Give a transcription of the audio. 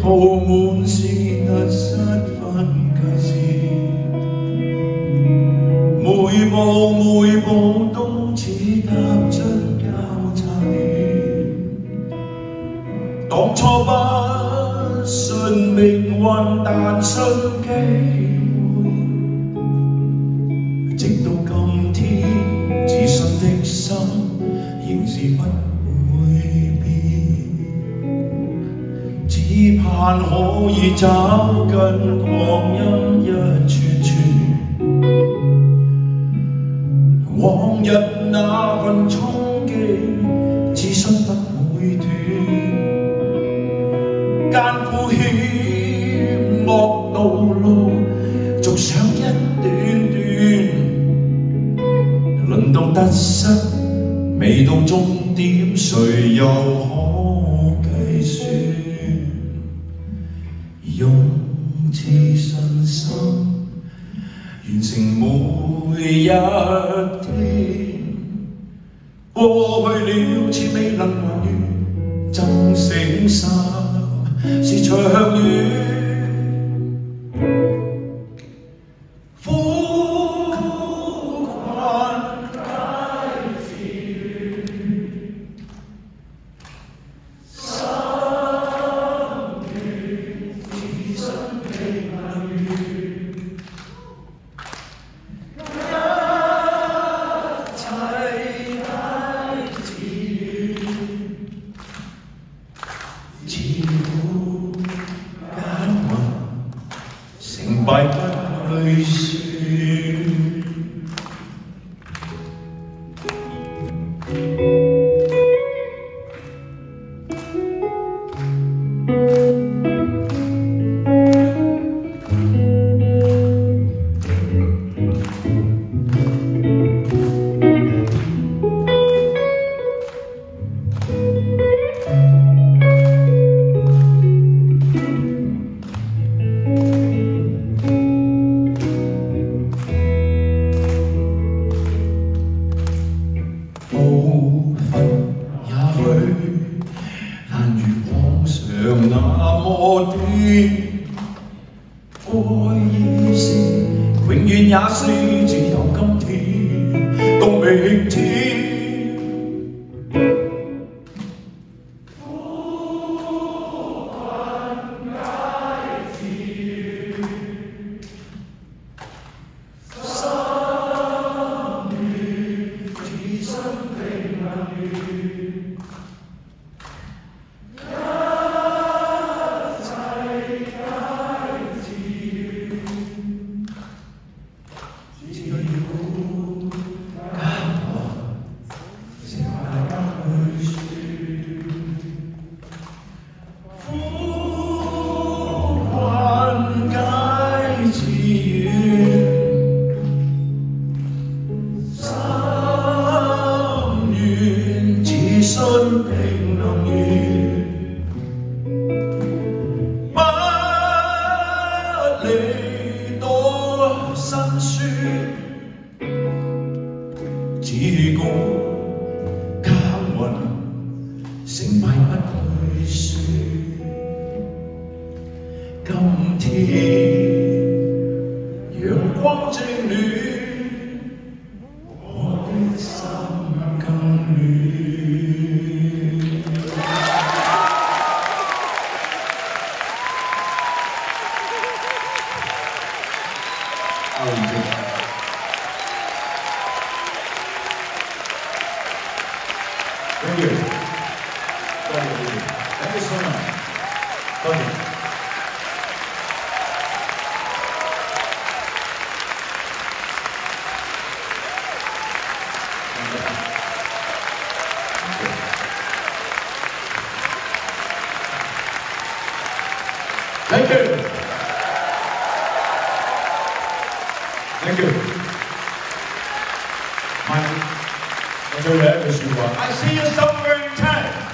塗滿是壓失分界線，每步都似踏出交叉點。當初不信命運，但信機會，直到今天，自信的心仍是不會變。只盼可以找近光陰一串串，往日那份衝擊，自信不會斷。艱苦險惡道路，續上一段段。輪到得失，未到終點，誰又可計算？用自信心完成每一天，過去了似未能還原，增醒心是長遠。成敗不去算。步伐也許難如往常那麼短，愛已是永遠也是只有今天到明天。信平能源，不理多辛酸，只顧耕耘，成敗不去算。今天陽光正暖，我的心更暖。Thank you. Thank you so much. Thank you. Thank you. Thank you. Mike, 我最後一句説話 I see you somewhere in time.